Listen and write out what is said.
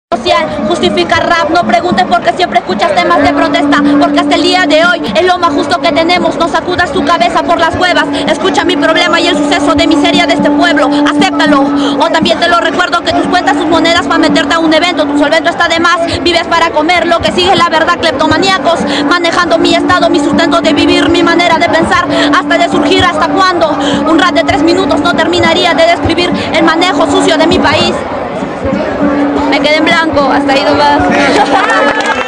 social, justificar rap, no preguntes porque siempre escuchas temas de protesta, porque hasta el día de hoy es lo más justo que tenemos, no sacudas tu cabeza por las cuevas, escucha mi problema y el suceso de miseria de este pueblo, acéptalo, o también te lo recuerdo que tus cuentas, tus monedas para meterte a un evento, tu solvento está de más, vives para comer, lo que sigue es la verdad, cleptomaníacos, manejando mi estado, mi sustento de vivir, mi manera de pensar, hasta de surgir, hasta cuándo, un rap de 3 minutos no terminaría de describir el manejo sucio de mi país. Me quedé en blanco, hasta ahí nomás.